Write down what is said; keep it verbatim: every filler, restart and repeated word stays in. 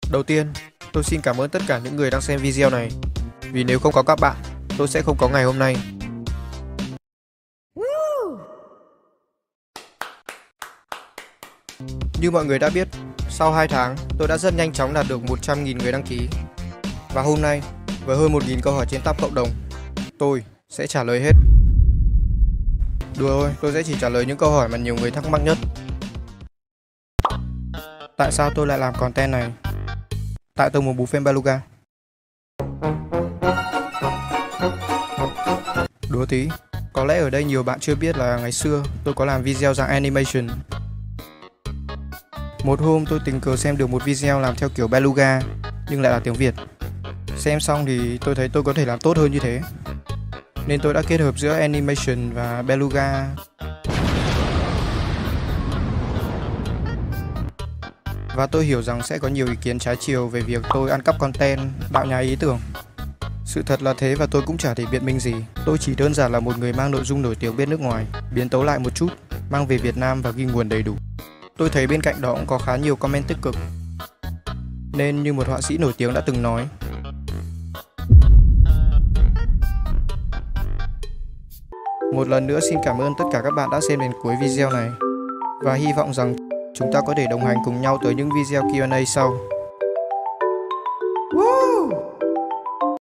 Đầu tiên, tôi xin cảm ơn tất cả những người đang xem video này. Vì nếu không có các bạn, tôi sẽ không có ngày hôm nay. Như mọi người đã biết, sau hai tháng, tôi đã rất nhanh chóng đạt được một trăm nghìn người đăng ký. Và hôm nay, với hơn một nghìn câu hỏi trên tab cộng đồng, tôi sẽ trả lời hết. Đùa thôi, tôi sẽ chỉ trả lời những câu hỏi mà nhiều người thắc mắc nhất. Tại sao tôi lại làm content này? Tại tôi muốn bú phim Beluga. Đùa tí, có lẽ ở đây nhiều bạn chưa biết là ngày xưa tôi có làm video dạng animation. Một hôm tôi tình cờ xem được một video làm theo kiểu Beluga, nhưng lại là tiếng Việt. Xem xong thì tôi thấy tôi có thể làm tốt hơn như thế, nên tôi đã kết hợp giữa animation và Beluga. Và tôi hiểu rằng sẽ có nhiều ý kiến trái chiều về việc tôi ăn cắp content, đạo nhái ý tưởng. Sự thật là thế và tôi cũng chả thể biện minh gì. Tôi chỉ đơn giản là một người mang nội dung nổi tiếng bên nước ngoài, biến tấu lại một chút, mang về Việt Nam và ghi nguồn đầy đủ. Tôi thấy bên cạnh đó cũng có khá nhiều comment tích cực. Nên như một họa sĩ nổi tiếng đã từng nói, một lần nữa xin cảm ơn tất cả các bạn đã xem đến cuối video này. Và hy vọng rằng chúng ta có thể đồng hành cùng nhau tới những video Q and A sau.